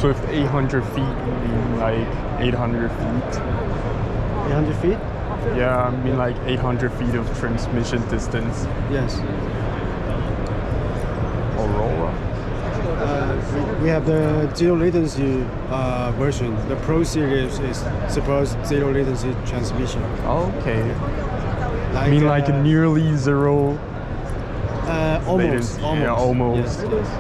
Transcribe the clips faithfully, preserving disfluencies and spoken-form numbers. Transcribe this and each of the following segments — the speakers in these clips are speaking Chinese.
Swift eight hundred feet, mean like eight hundred feet. eight hundred feet? Yeah, I mean like eight hundred feet of transmission distance. Yes. Aurora. Uh, we, we have the zero latency uh, version. The Pro series is supposed zero latency transmission. Okay. Like, I mean like uh, nearly zero. Uh, almost, latency. almost. Yeah, almost. Yes, yes.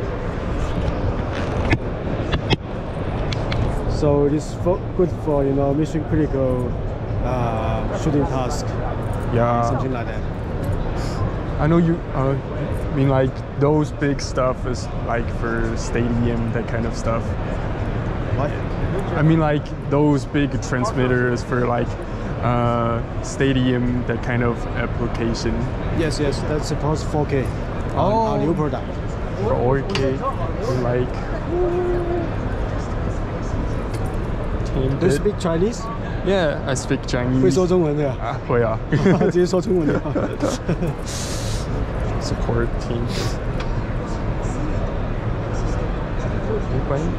So it is for, good for you know mission critical uh, shooting task. Yeah. Something like that. I know you. Uh, I mean like those big stuff is like for stadium, that kind of stuff. What? I mean like those big transmitters for like uh, stadium, that kind of application. Yes, yes. That's supposed four K. On Oh. our new product. four K, like. Do you speak Chinese? Yeah, I speak Chinese. 会说中文的呀？ 啊，会啊。 直接说中文的。 Support team. 没关系。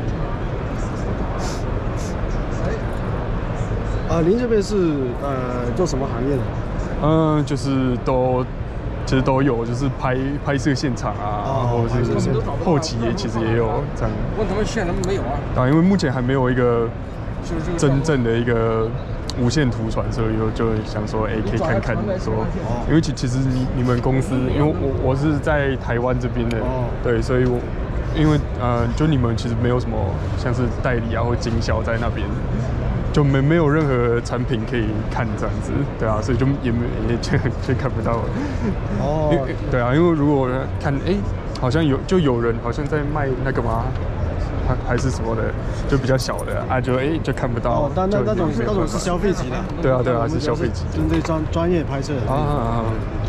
啊，您这边是呃做什么行业的？ 嗯，就是都其实都有，就是拍拍摄现场啊， 哦或者是拍摄现场后期也其实也有这样。 问他们线他们没有啊？ 啊，因为目前还没有一个就是这个真正的一个无线图传，所以我就想说，哎、可以看看说，因为其其实你你们公司，因为我我是在台湾这边的， 哦对，所以我因为呃，就你们其实没有什么像是代理啊或经销在那边。就没没有任何产品可以看这样子，对啊，所以就也没也就就看不到了。 哦因为对啊，因为如果看，哎、好像有就有人好像在卖那个嘛，还还是什么的，就比较小的啊，就哎、就看不到。 哦，但那就那种也没有办法那种是消费级的。 对啊对啊我们是消费级的针对专专业拍摄的。 啊啊啊！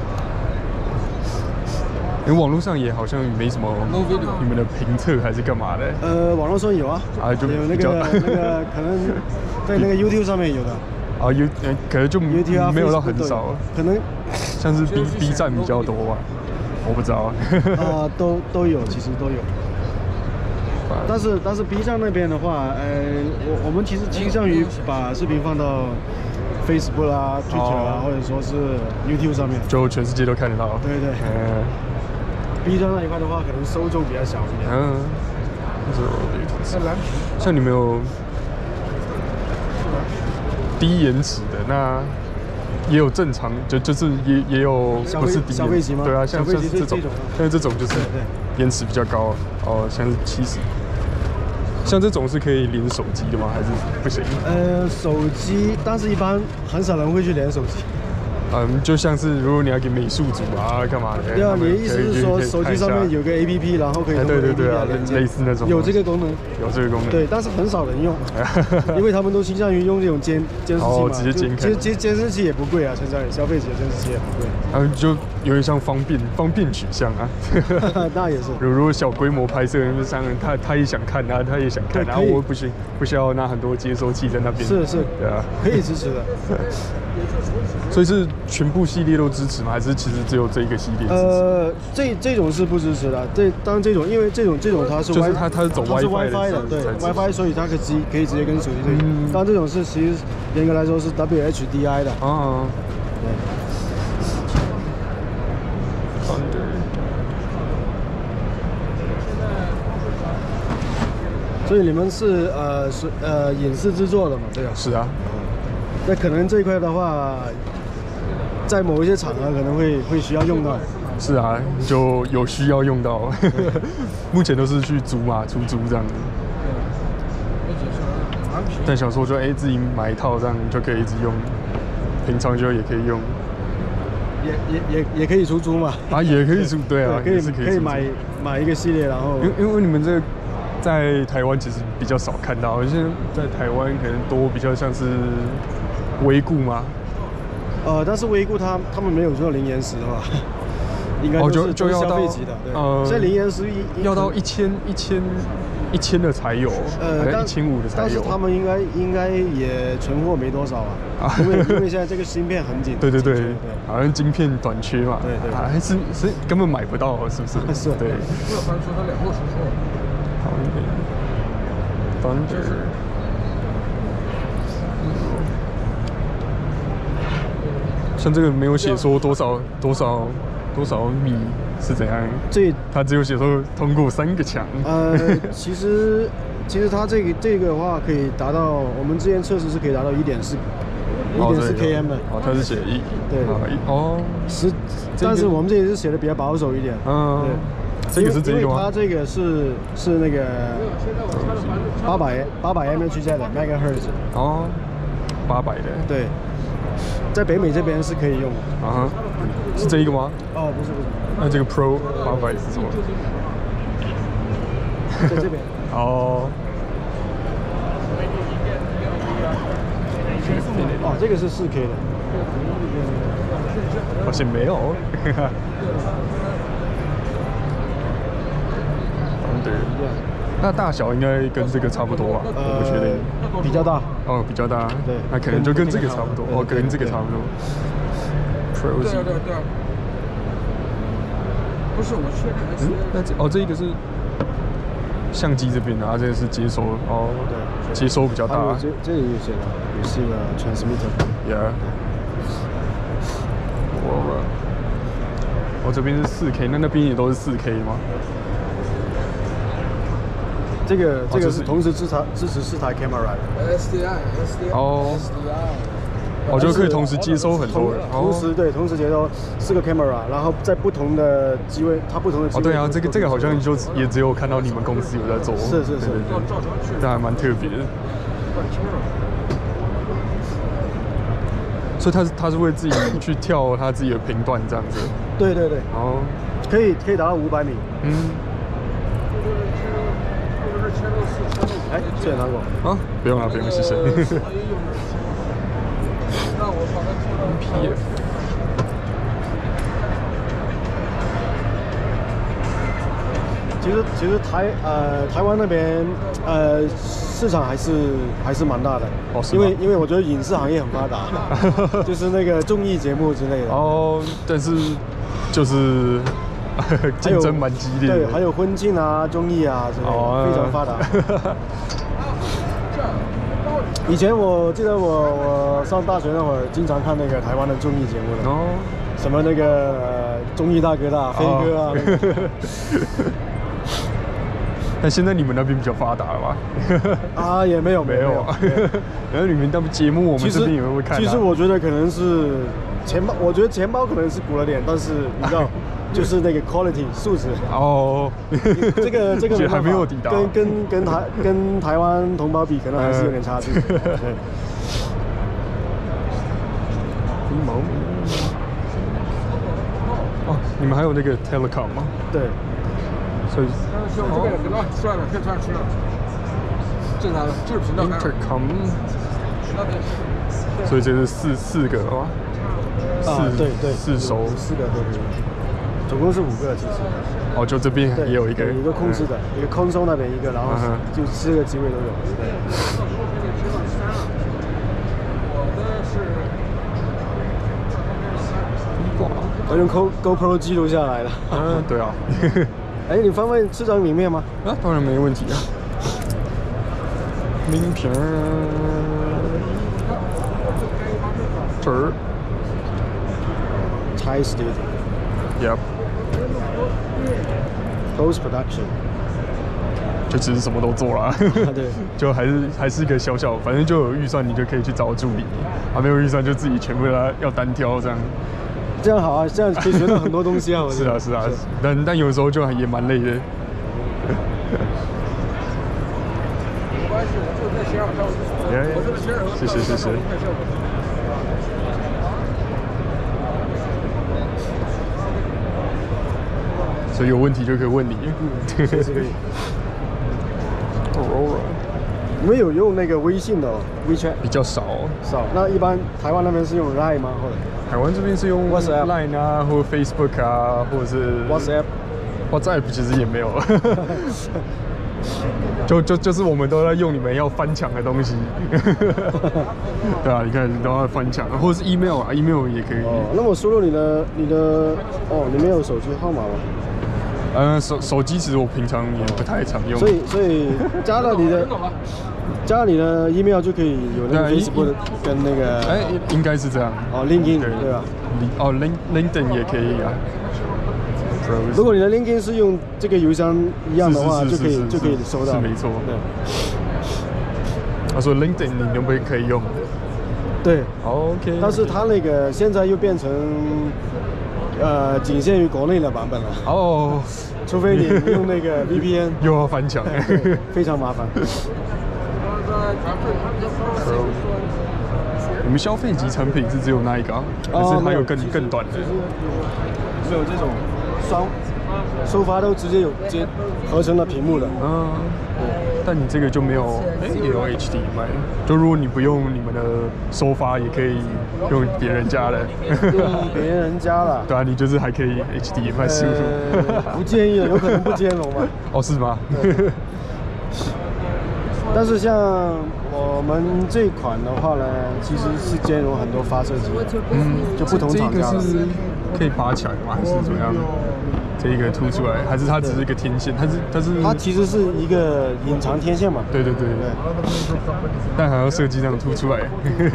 因为网络上也好像没什么你们的评测还是干嘛的。 呃，网络上有啊， 啊就有那比较个那个可能在那个 YouTube 上面有的啊有呃可能就 ，YouTube 啊没有到 Facebook 都有很少， 可能像是 B B 站比较多吧，我不知道。 啊都都有，其实都有。但是但是 B 站那边的话，呃，我我们其实倾向于把视频放到 Facebook 啊、Twitter 啊，或者说是 YouTube 上面。 就全世界都看得到。 对对。 嗯 B 站那一块的话，可能受众比较小一点。 嗯，就像你们有低延迟的，那也有正常，就就是也也有不是低消费级吗？ 对啊，像像是这种，像这种就是延迟比较高哦，像是七十。像这种是可以连手机的吗？还是不行？ 呃，手机，但是一般很少人会去连手机。 嗯，就像是如果你要给美术组啊干嘛的， 对啊，你的意思是说手机上面有个 A P P， 然后可以通过 A P P 来连接， 类似那种有这个功能， 有这个功能， 对，但是很少人用，因为他们都倾向于用这种监监视器嘛， 直接监看。 其实其实监视器也不贵啊，现在消费级的监视器也不贵， 然后就有点像方便方便取向啊， 那也是。 如果小规模拍摄，就是像他他也想看啊，他也想看，然后我不行不需要拿很多接收器在那边， 是是， 对啊， 可以支持的。 所以是全部系列都支持吗？还是其实只有这一个系列支持？ 呃，这这种是不支持的。这当然这种，因为这种这种它是就是它它是走 WiFi 的，对 WiFi， 所以它可以直可以直接跟手机对接。嗯、当然这种是其实严格来说是 W H D I 的。 啊。 对。所以你们是呃是呃影视制作的嘛？对吧？ 是啊。 那可能这一块的话，在某一些场合可能会会需要用到。 是啊，就有需要用到。目前都是去租嘛，出租这样子。但想说就哎、欸、自己买一套这样就可以一直用，平常就也可以用。 也也也也可以出租嘛？ 啊，也可以出，对啊， 可以可以可以买买一个系列，然后因因为你们这个在台湾其实比较少看到，现在在台湾可能多比较像是微固吗？ 呃，但是微固它他们没有做零延时的话，应该哦就就要消费级的，对，呃，现在零延时要到一千一千一千的才有，呃，一千五的才有。 但是他们应该应该也存货没多少啊，因为因为现在这个芯片很紧， 对对对，好像晶片短缺嘛， 对对， 还是是根本买不到，是不是？ 是， 对。 这反正说他两个出货。 好一点。 Thunder。像这个没有写说多少多少多少米是怎样， 这他只有写说通过三个墙。 呃，其实其实它这个这个的话可以达到，我们之前测试是可以达到一点四一点四 km 的。 哦，它是写一对哦十，但是我们这里是写的比较保守一点。 嗯，这个是这个吗？ 它这个是是那个八百八百 mHz 的 megahertz。 哦，八百的。 对。在北美这边是可以用的啊，是这一个吗？ 哦，不是不是。 那这个 Pro 八百是什么？ 在这边。 哦。 哦，这个是四 K 的。 好像没有。对。那大小应该跟这个差不多吧？我不确定。 比较大。 哦，比较大。 对。 那可能就跟这个差不多。哦，跟这个差不多。Pro 对对对。不是，我确定。 嗯，那这哦，这一个是相机这边的，啊，这个是接收哦， 对， 接收比较大。 这这里写的也是一个 transmitter。Yeah。 我我这边是四 K， 那那边也都是四 K 吗？ 这个这个是同时支持支持四台 camera 的 S D I S D I 哦 S D I， 我就可以同时接收很多人， 同时对同时接收四个 camera， 然后在不同的机位，它不同的机位。 哦，对啊，这个这个好像就也只有看到你们公司有在做， 是是是， 这还蛮特别的。所以他是他是会自己去跳他自己的频段这样子。 对对对。 哦， 可以可以达到五百米。 嗯。 哎，谢谢糖果。 啊，不用了，不用，谢谢。P F。 其实其实台呃台湾那边呃市场还是还是蛮大的， 哦， 因为因为我觉得影视行业很发达，就是那个综艺节目之类的。 哦，但是就是竞争蛮激烈的。 对，还有婚庆啊、综艺啊之类的，哦、非常发达。以前我记得我我上大学那会儿，经常看那个台湾的综艺节目的，哦，什么那个呃综艺大哥大、飞哥啊。哦但现在你们那边比较发达了吧？ 啊，也没有没有，然后你们那边节目我们这边也会看。 其实我觉得可能是钱包，我觉得钱包可能是鼓了点，但是你知道，就是那个 quality 素质。 哦， 这个这个还没有抵达， 跟跟跟台跟台湾同胞比，可能还是有点差距。对。 毛。哦，你们还有那个 telecom 吗？ 对。 所以，这个频道出来了，可以突然出来了，正常的，就是频道。 Intercom。所以这是四四个啊？ 四对对， 四收四个对对，总共是五个其实。 哦，就这边也有一个， 有一个控制的，一个空中那边一个，然后就四个机位都有。对。我用 Go GoPro 记录下来了。 嗯，对啊。 哎，你方便吃张名片吗？ 啊，当然没问题啊。名片这儿。 Thai Studio。 Yep。 Post production。 就其实什么都做了。 对。 就还是还是一个小小，反正就有预算，你就可以去找助理；还没有预算，就自己全部要要单挑这样。 这样好啊，这样可以学到很多东西啊！ 是啊，是啊，是但但有时候就也蛮累的。没关系，我就在学校上。我这个学生， 谢谢谢谢。所以有问题就可以问你。 嗯，谢谢。 Aurora。 你们有用那个微信的 WeChat？ 比较少。 少。那一般台湾那边是用 Line 吗？或者？ 台湾这边是用 WhatsApp Line 啊，或者 Facebook 啊，或者是 WhatsApp。WhatsApp 其实也没有了。就就就是我们都在用你们要翻墙的东西。对啊，你看都要翻墙，或者是 email 啊 ，email 也可以。 哦，那我输入你的你的哦，你没有手机号码吗？ 呃，手手机其实我平常也不太常用， 所以所以加了你的加了你的 email 就可以有那个 Facebook 跟那个哎，应该是这样。 哦 ，LinkedIn 对吧？ 哦 ，Link LinkedIn 也可以啊。 如果你的 LinkedIn 是用这个邮箱一样的话，就可以就可以收到。 是没错。 对。 他说 LinkedIn 你能不能可以用？ 对。 OK。 但是它那个现在又变成呃仅限于国内的版本了。 哦。 除非你用那个 V P N。 又要翻墙， 非常麻烦。 你们消费级产品是只有那一个，还是还有更更短的？ 没有这种双收发都直接有接合成的屏幕的。 嗯，对。但你这个就没有，哎，也有 H D M I。就如果你不用你们的收发，也可以用别人家的。 用别人家了。 对啊，你就是还可以 H D M I 输入。 不建议，有可能不兼容嘛。 哦，是吗？ 但是像我们这款的话呢，其实是兼容很多发射机，嗯，就不同厂家的。 这个是可以拔起来吗？还是怎么样？这一个凸出来，还是它只是一个天线？它是它是它其实是一个隐藏天线嘛。 对对对对。但还要设计这样凸出来。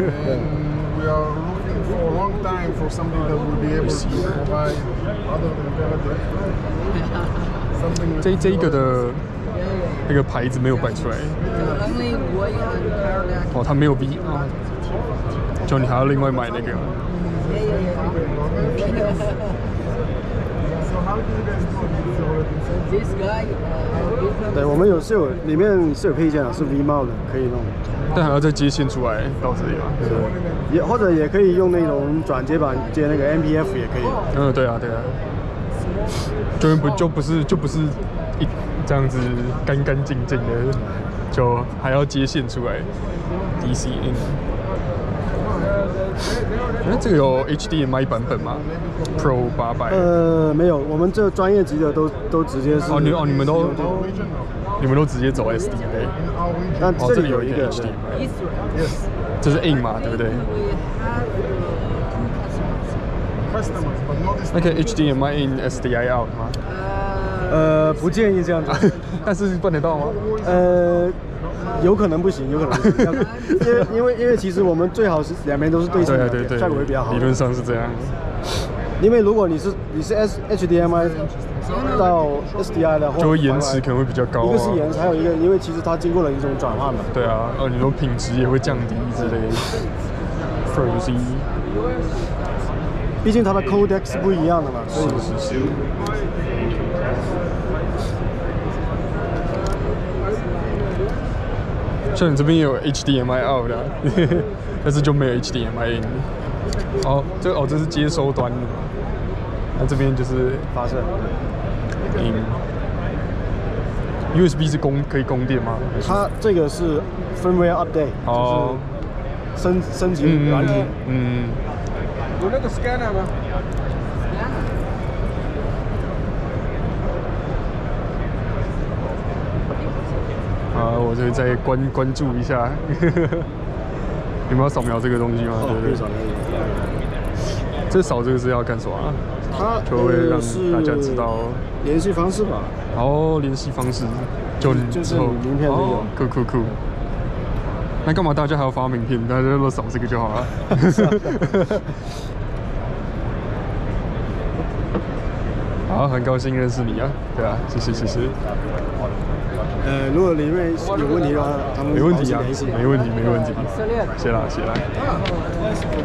这这一个的。那个牌子没有摆出来。哦，它没有 V 啊，就你还要另外买那个。 对，我们有是有里面是有配件的，是 V 帽的，可以弄。 但还要再接线出来到这里嘛？ 对。也或者也可以用那种转接板接那个 M P F 也可以。 嗯，对啊，对啊。就不就不是就不是一。这样子干干净净的，就还要接线出来 D C in。哎，这个有 H D M I 版本吗 ？Pro 八百？ 呃，没有，我们这专业级的都都直接是。 哦，你哦，你们都你们都直接走 S D M I。 那哦，这里有一个 H D M I。这是 in 嘛，对不对？那可以 H D M I in S D I out 吗？ 呃，不建议这样子。 但是办得到吗？ 呃，有可能不行，有可能不行。因为因为因为其实我们最好是两边都是对称的， 对对对， 效果会比较好。 理论上是这样。 因为如果你是你是 S H D M I 到 S D I 的话， 就会延迟可能会比较高、啊。 一个是延迟，还有一个因为其实它经过了一种转换嘛。 对啊，呃，你说品质也会降低之类的。Frozy。 毕竟它的 codec 是不一样的嘛，所以是是是。像你这边也有 H D M I out 的、啊，但是就没有 H D M I in。哦，这哦这是接收端的嘛，那这边就是发射。 in。U S B 是供可以供电吗？ 它这个是 firmware update， 哦，就是升升级软体。嗯。嗯有那个 scanner 吗？ 啊，我就再关关注一下，有没有扫描这个东西吗？ 哦、 对对。这扫这个是要干什么、啊？ 它就会让大家知道联系方式吧。 哦，联系方式，就就是名片都有。 哦、酷酷酷。那干嘛大家还要发名片？大家都扫这个就好了。好，很高兴认识你啊！对啊，谢谢谢谢。 呃，如果里面有问题的话，他们没问题啊，没问题没问题。谢啦谢啦。